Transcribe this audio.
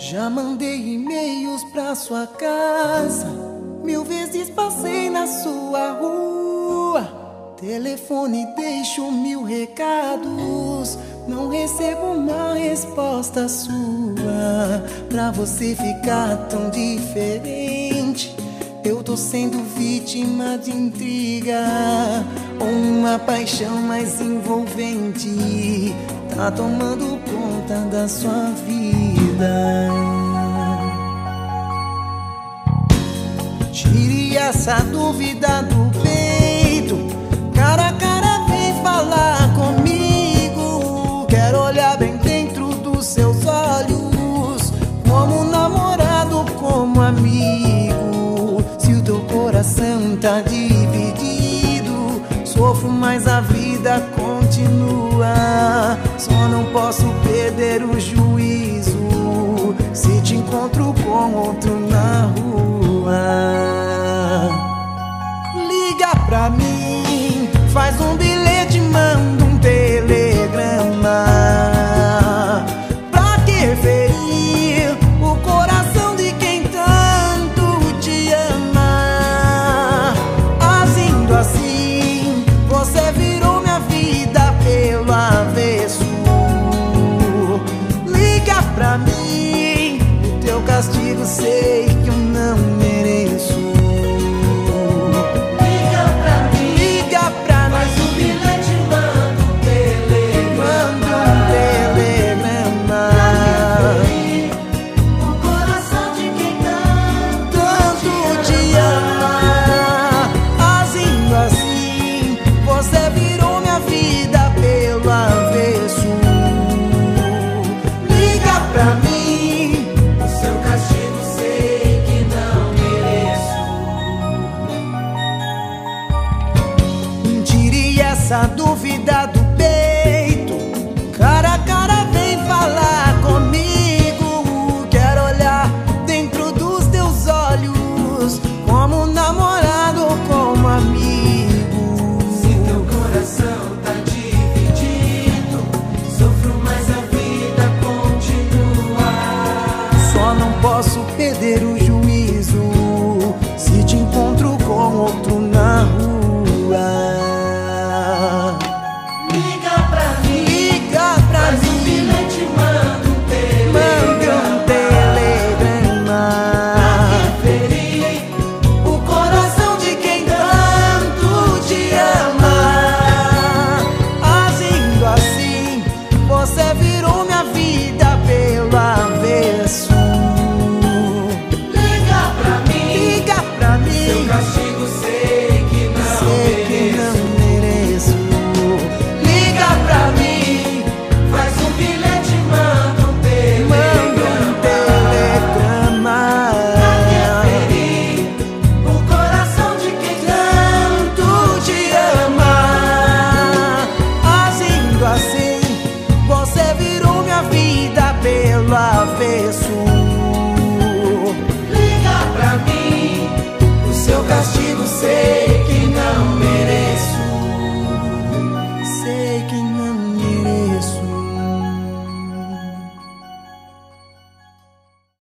Já mandei e-mails pra sua casa, 1000 vezes passei na sua rua. Telefone deixo 1000 recados, não recebo uma resposta sua. Pra você ficar tão diferente, eu tô sendo vítima de intriga, ou uma paixão mais envolvente tá tomando conta da sua vida. Tire essa dúvida do peito, cara a cara vem falar comigo. Quero olhar bem dentro dos seus olhos, como namorado, como amigo. Se o teu coração tá dividido, sofro, mas a vida continua. Só não posso perder o juízo se te encontro com outro na rua. Liga pra mim, faz um bilhete, manda um telegrama. Pra que ferir o coração de quem tanto te ama? Agindo assim, você virou minha vida pelo avesso. Liga pra mim, o teu castigo sei que eu não mereço. Liga pra mim, faz um bilhete, manda um telegrama. Pra que ferir o coração de quem Tanto te ama. Agindo assim, você virou minha vida pelo avesso. Liga pra mim, o seu castigo sei que não mereço. tire essa dúvida do